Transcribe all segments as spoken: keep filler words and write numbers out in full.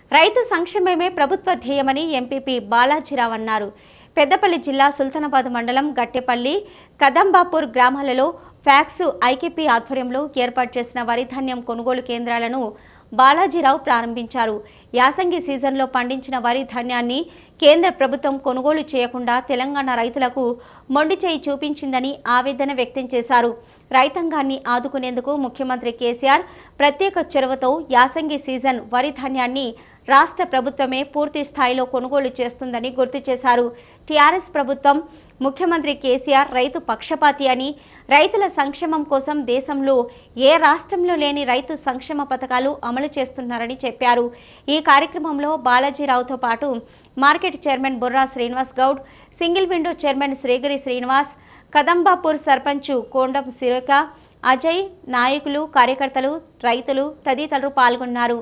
రైతు సంక్షేమమే ప్రభుత్వ ధ్యేయమని ఎంపీపీ బాలాజీరావు అన్నారు. పెద్దపల్లి జిల్లా సుల్తానాబాద్ మండలం గట్టెపల్లి, కదంబాపూర్ గ్రామాలలో ఫ్యాక్స్ ఐకేపీ ఆధ్వర్యంలో ఏర్పాటు చేసిన వరి ధాన్యం కొనుగోలు కేంద్రాలను బాలాజీరావు ప్రారంభించారు. యాసంగి సీజన్లో పండించిన వరి ధాన్యాన్ని కేంద్ర ప్రభుత్వం కొనుగోలు చేయకుండా తెలంగాణ రైతులకు మొండి చేయి చూపించిందని ఆవేదన వ్యక్తం చేశారు. రైతాంగాన్ని ఆదుకునేందుకు ముఖ్యమంత్రి కేసీఆర్ ప్రత్యేక చొరవతో యాసంగి సీజన్ వరి ధాన్యాన్ని రాష్ట్ర ప్రభుత్వమే పూర్తి స్థాయిలో కొనుగోలు చేస్తుందని గుర్తు చేశారు. టీఆర్ఎస్ ప్రభుత్వం, ముఖ్యమంత్రి కేసీఆర్ రైతు పక్షపాతి అని, రైతుల సంక్షేమం కోసం దేశంలో ఏ రాష్ట్రంలో లేని రైతు సంక్షేమ పథకాలు అమలు చేస్తున్నారని చెప్పారు. ఈ కార్యక్రమంలో బాలాజీరావుతో పాటు market chairman Burra Srinivas Goud, single window chairman Srigiri Srinivas, Kadambapur sarpanch Kondam Sireka, Ajay, నాయకులు, కార్యకర్తలు, రైతులు తదితరులు పాల్గొన్నారు.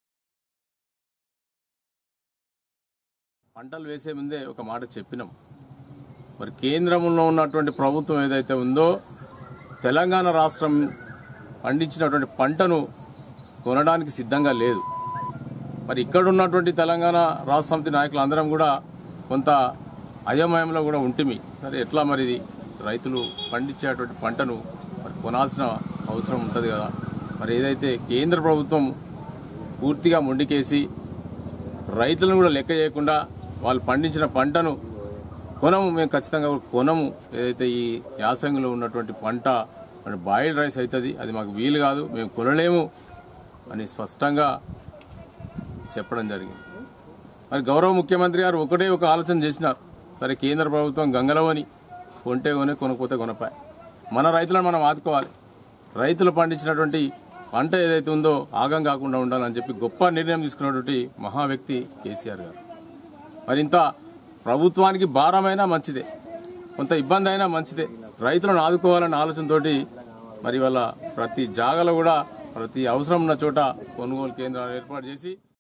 పంటలు వేసే ముందే ఒక మాట చెప్పినాం. మరి కేంద్రంలో ఉన్నటువంటి ప్రభుత్వం ఏదైతే ఉందో తెలంగాణ రాష్ట్రం పండించినటువంటి పంటను కొనడానికి సిద్ధంగా లేదు. మరి ఇక్కడ ఉన్నటువంటి తెలంగాణ రాష్ట్ర సమితి నాయకులు అందరం కూడా కొంత అయోమయంలో కూడా ఉంటిమి. సరే ఎట్లా మరి ఇది రైతులు పండించేటువంటి పంటను మరి కొనాల్సిన అవసరం ఉంటుంది కదా. మరి ఏదైతే కేంద్ర ప్రభుత్వం పూర్తిగా మొండికేసి రైతులను కూడా లెక్క చేయకుండా వాళ్ళు పండించిన పంటను కొనము, మేము ఖచ్చితంగా కొనము, ఏదైతే ఈ యాసంగిలో ఉన్నటువంటి పంట మరి బాయిల్డ్ రైస్ అవుతుంది, అది మాకు వీలు కాదు, మేము కొనలేము అని స్పష్టంగా చెప్పడం జరిగింది. మరి గౌరవ ముఖ్యమంత్రి గారు ఒకటే ఒక ఆలోచన చేసినారు. సరే కేంద్ర ప్రభుత్వం గంగలవని కొంటే కొనే, కొనకపోతే కొనపాయి, మన రైతులను మనం ఆదుకోవాలి, రైతులు పండించినటువంటి పంట ఏదైతే ఉందో ఆగం కాకుండా ఉండాలని చెప్పి గొప్ప నిర్ణయం తీసుకున్నటువంటి మహా వ్యక్తి కేసీఆర్ గారు. మరి ఇంత ప్రభుత్వానికి భారమైనా మంచిదే, కొంత ఇబ్బంది అయినా మంచిదే, రైతులను ఆదుకోవాలన్న ఆలోచనతోటి మరి వాళ్ళ ప్రతి జాగాలో కూడా ప్రతి అవసరం ఉన్న చోట కొనుగోలు కేంద్రాలు ఏర్పాటు చేసి